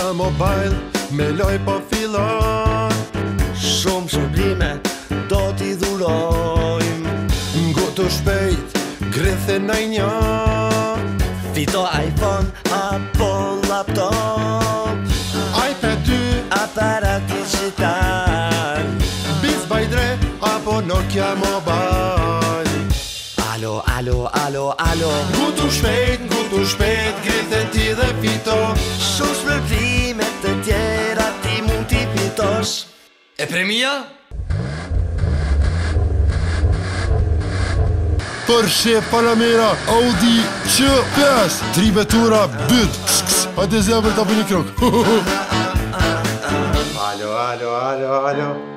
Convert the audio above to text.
Nokia Mobile me loj po fillon. Shumë shërblime do t'i dhurojmë. Ngutu shpejt, grethe naj një. Fito iPhone apo laptop, iPad 2, aparat digital. Beats by Dre apo Nokia Mobile. Alo, alo, alo, alo. Ngutu shpejt, grethe ti dhe fito. Shumë shpërblime të tjera ti mund t'i fitosh. E premia? Porsche Panamera Audi Q5 3 vetura byt. Hajde zemër ta bëni krok. Alo, alo, alo, alo.